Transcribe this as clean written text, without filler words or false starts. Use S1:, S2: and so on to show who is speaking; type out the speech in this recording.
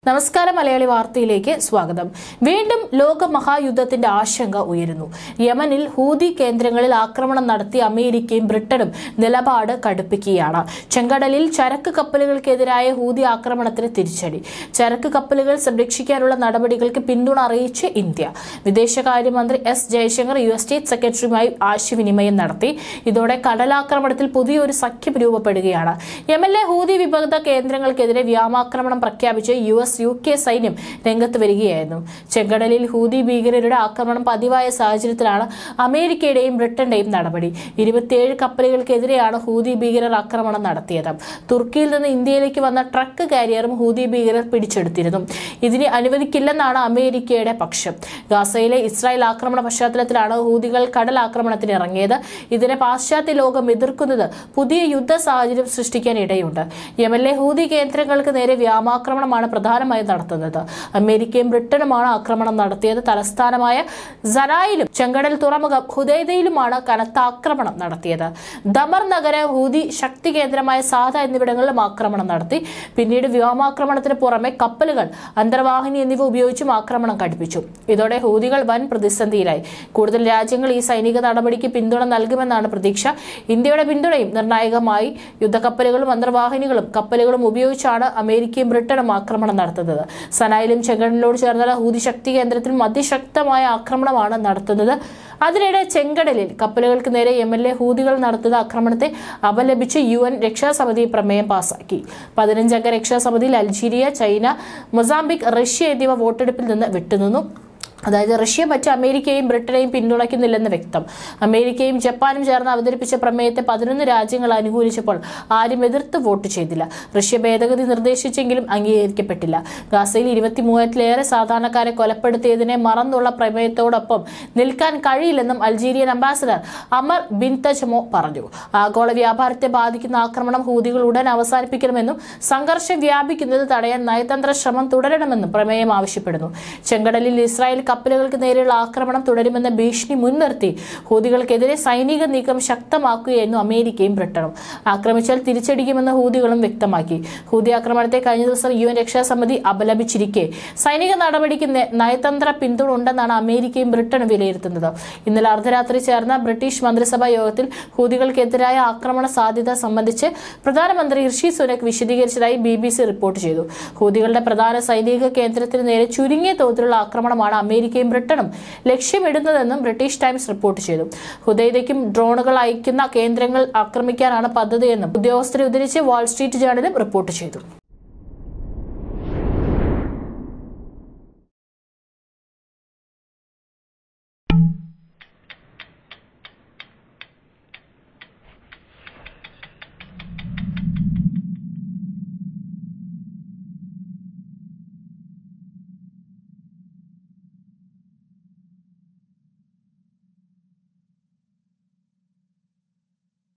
S1: നമസ്കാരം മലയാളി വാർത്തയിലേക്ക് സ്വാഗതം. വീണ്ടും ലോക മഹായുദ്ധത്തിന്റെ ആശങ്ക ഉയരുന്നു. യമനിൽ ഹൂതി കേന്ദ്രങ്ങളിൽ ആക്രമണം നടത്തി അമേരിക്കയും ബ്രിട്ടനും നിലപാട് കടുപ്പിക്കുകയാണ്. ചെങ്കടലിൽ ചരക്ക് കപ്പലുകൾക്കെതിരായ ഹൂതി ആക്രമണത്തിന് തിരിച്ചടി. ചരക്ക് കപ്പലുകൾ സംരക്ഷിക്കാനുള്ള നടപടികൾക്ക് പിന്തുണ അറിയിച്ച് ഇന്ത്യ. വിദേശകാര്യമന്ത്രി എസ് ജയശങ്കർ യു.എസ്. സ്റ്റേറ്റ് സെക്രട്ടറിയുമായി ആശയവിനിമയം നടത്തി. ഇതോടെ കടലാക്രമണത്തിൽ പുതിയൊരു സഖ്യം രൂപപ്പെടുകയാണ്. യമനിലെ ഹൂതി വിഭക്ത കേന്ദ്രങ്ങൾക്കെതിരെ വ്യോമാക്രമണം പ്രഖ്യാപിച്ച് യു.എസ്. യു.കെ. സൈന്യം രംഗത്ത് വരികയായിരുന്നു. ചെങ്കടലിൽ ഹൂതി ഭീകരരുടെ ആക്രമണം പതിവായ സാഹചര്യത്തിലാണ് അമേരിക്കയുടെയും ബ്രിട്ടന്റെയും നടപടി. 27 കപ്പലുകൾക്കെതിരെയാണ് ഹൂതി ഭീകരർ ആക്രമണം നടത്തിയത്. തുർക്കിയിൽ നിന്ന് ഇന്ത്യയിലേക്ക് വന്ന ട്രക്ക് കാരിയറും ഹൂതി ഭീകരർ പിടിച്ചെടുത്തിരുന്നു. ഇതിനെ അനുവദിക്കില്ലെന്നാണ് അമേരിക്കയുടെ പക്ഷം. ഗാസയിലെ ഇസ്രായേൽ ആക്രമണ പശ്ചാത്തലത്തിലാണ് ഹൂതികൾ കടലാക്രമണത്തിന് ഇറങ്ങിയത്. ഇതിനെ പാശ്ചാത്യ ലോകം എതിർക്കുന്നത് പുതിയ യുദ്ധ സാഹചര്യം സൃഷ്ടിക്കാൻ ഇടയുണ്ട്. യമനിലെ ഹൂതി കേന്ദ്രങ്ങൾക്ക് നേരെ വ്യോമാക്രമണമാണ് പ്രധാനമായും നടത്തുന്നത്. അമേരിക്കയും ബ്രിട്ടനുമാണ് ആക്രമണം നടത്തിയത്. തലസ്ഥാനമായ സനായിലും ചെങ്കടൽ തുറമുഖം ഹുദൈദയിലുമാണ് കനത്ത ആക്രമണം നടത്തിയത്. ദമർ നഗര ഹൂതി ശക്തി കേന്ദ്രമായ സാദ എന്നിവിടങ്ങളിലും ആക്രമണം നടത്തി. പിന്നീട് വ്യോമാക്രമണത്തിന് പുറമെ കപ്പലുകൾ, അന്തർവാഹിനി എന്നിവ ഉപയോഗിച്ചും ആക്രമണം കടുപ്പിച്ചു. ഇതോടെ ഹൂതികൾ വൻ പ്രതിസന്ധിയിലായി. കൂടുതൽ രാജ്യങ്ങൾ ഈ സൈനിക നടപടിക്ക് പിന്തുണ നൽകുമെന്നാണ് പ്രതീക്ഷ. ഇന്ത്യയുടെ പിന്തുണയും നിർണായകമായി. യുദ്ധക്കപ്പലുകളും അന്തർവാഹിനികളും കപ്പലുകളും ഉപയോഗിച്ചാണ് അമേരിക്കയും ബ്രിട്ടനും ആക്രമണം നടത്തുന്നത്. സനായിലും ചെങ്കടലിനോട് ചേർന്നുള്ള ഹൂതി ശക്തി കേന്ദ്രത്തിലും അതിശക്തമായ ആക്രമണമാണ് നടത്തുന്നത്. അതിനിടെ ചെങ്കടലിൽ കപ്പലുകൾക്ക് നേരെ യമനിലെ ഹൂതികൾ നടത്തുന്ന ആക്രമണത്തെ അപലപിച്ച് UN രക്ഷാസമിതി പ്രമേയം പാസാക്കി. 15 അംഗ രക്ഷാസമിതിയിൽ അൾജീരിയ, ചൈന, മൊസാംബിക്, റഷ്യ എന്നിവ വോട്ടെടുപ്പിൽ നിന്ന് വിട്ടുനിന്നു. അതായത് റഷ്യ മറ്റ് അമേരിക്കയും ബ്രിട്ടനെയും പിന്തുണയ്ക്കുന്നില്ലെന്ന് വ്യക്തം. അമേരിക്കയും ജപ്പാനും ചേർന്ന് അവതരിപ്പിച്ച പ്രമേയത്തെ 11 രാജ്യങ്ങൾ അനുകൂലിച്ചപ്പോൾ ആരും എതിർത്ത് വോട്ട് ചെയ്തില്ല. റഷ്യ ഭേദഗതി നിർദ്ദേശിച്ചെങ്കിലും അംഗീകരിക്കപ്പെട്ടില്ല. ഗാസയിൽ 23,000-ലേറെ സാധാരണക്കാരെ കൊലപ്പെടുത്തിയതിനെ മറന്നുള്ള പ്രമേയത്തോടൊപ്പം നിൽക്കാൻ കഴിയില്ലെന്നും അൾജീരിയൻ അംബാസഡർ അമർ ബിൻതജ്മോ പറഞ്ഞു. ആഗോള വ്യാപാരത്തെ ബാധിക്കുന്ന ആക്രമണം ഹൂതികൾ ഉടൻ അവസാനിപ്പിക്കണമെന്നും സംഘർഷം വ്യാപിക്കുന്നത് തടയാൻ നയതന്ത്ര ശ്രമം തുടരണമെന്നും പ്രമേയം ആവശ്യപ്പെടുന്നു. ചെങ്കടലിൽ ഇസ്രായേൽ കപ്പലുകൾക്ക് നേരെയുള്ള ആക്രമണം തുടരുമെന്ന ഭീഷണി മുൻനിർത്തി ഹൂതികൾക്കെതിരെ സൈനിക നീക്കം ശക്തമാക്കുകയായിരുന്നു അമേരിക്കയും ബ്രിട്ടനും. ആക്രമിച്ചാൽ തിരിച്ചടിക്കുമെന്ന് ഹൂതികളും വ്യക്തമാക്കി. ഹൂതി ആക്രമണത്തെ കഴിഞ്ഞ ദിവസം UN രക്ഷാസമിതി അപലപിച്ചിരിക്കെ സൈനിക നടപടിക്ക് നയതന്ത്ര പിന്തുണ ഉണ്ടെന്നാണ് അമേരിക്കയും ബ്രിട്ടനും വിലയിരുത്തുന്നത്. ഇന്നലെ അർദ്ധരാത്രി ചേർന്ന ബ്രിട്ടീഷ് മന്ത്രിസഭാ യോഗത്തിൽ ഹൂതികൾക്കെതിരായ ആക്രമണ സാധ്യത സംബന്ധിച്ച് പ്രധാനമന്ത്രി ഋഷി സുനക് വിശദീകരിച്ചതായി BBC റിപ്പോർട്ട് ചെയ്തു. ഹൂതികളുടെ പ്രധാന സൈനിക കേന്ദ്രത്തിന് നേരെ ചുരുങ്ങിയ തോതിലുള്ള ആക്രമണമാണ് അമേരിക്കയും ബ്രിട്ടനും ലക്ഷ്യമിടുന്നതെന്നും ബ്രിട്ടീഷ് ടൈംസ് റിപ്പോർട്ട് ചെയ്തു. ഹുദൈദയ്ക്കും ഡ്രോണുകൾ അയക്കുന്ന കേന്ദ്രങ്ങൾ ആക്രമിക്കാനാണ് പദ്ധതിയെന്നും ഉദ്യോഗസ്ഥരെ ഉദ്ധരിച്ച് വാൾ സ്ട്രീറ്റ് ജേർണലും റിപ്പോർട്ട് ചെയ്തു.